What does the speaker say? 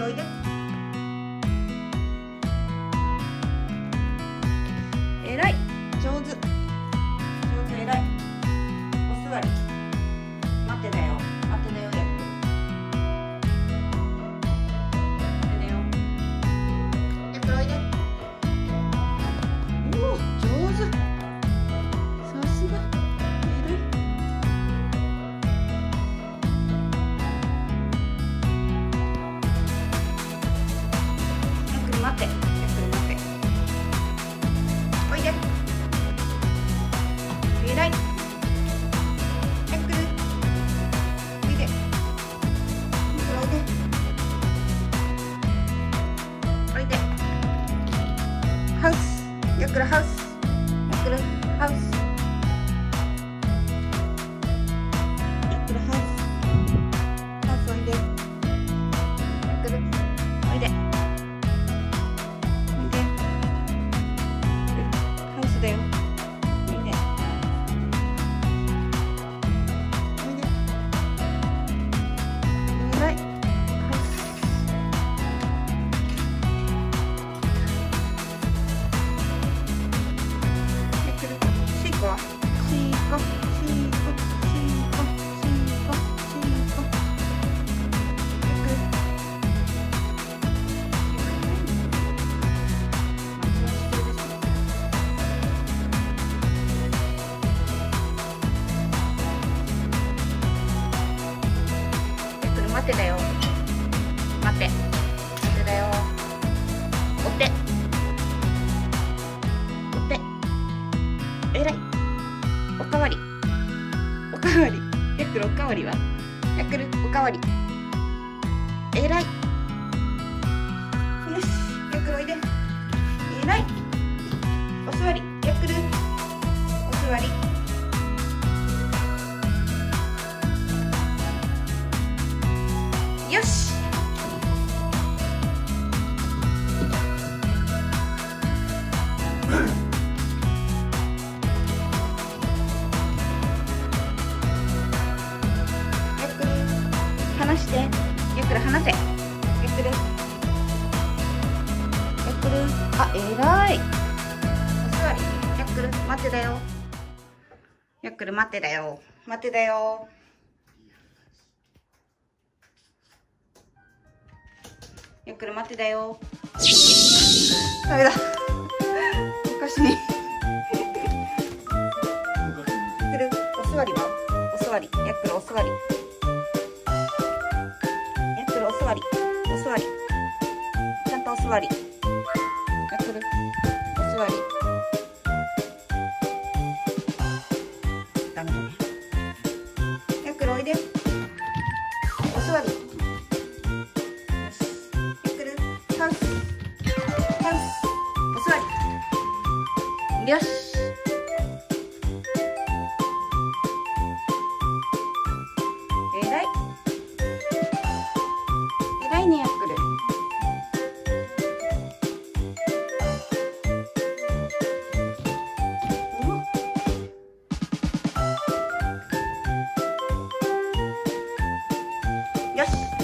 おいで。えらい、上手、えらい。お座り。待ってだよ、待ってだよ、やっく。待ってだよ。やっくおいで。おお、上手。さすが。えらい。やっくり待って、やっくり待って。おいで。えらい。やっくる。おいで。おいで。おいで。ハウス。やっくるハウス。やっくるハウス。やっくるハウス。ハウスおいで。やっくる。おいで。おいで。ハウスだよ。おいで。おいで。えらい。ハウス。やっくる。シーコは。シーコ。シーコ。シーコ。シーコ。シーコ。やっくる。待ってだよ。待って。待ってだよ。追って。追って。えらい。おかわり。おかわり。ヤックルおかわりは。ヤックルおかわり。えらい。よし。ヤックルおいで。えらい。お座り。ヤックル。お座り。よし。やっくる離して。やっくる離せ。やっくる。やっくる。あ、えらい。お座り。やっくる待ってだよ。やっくる待ってだよ。待ってだよ。やっくる待ってだよ。ダメだ。おかしに。やっくるお座りは。お座り。やっくるお座り。やっくるお座り。お座り。ちゃんとお座り。やっくるお座り。ダメだね。やっくるおいで。お座り。ハウス。ハウス。お座り。よし。えらい。えらいね、やっくる。よし。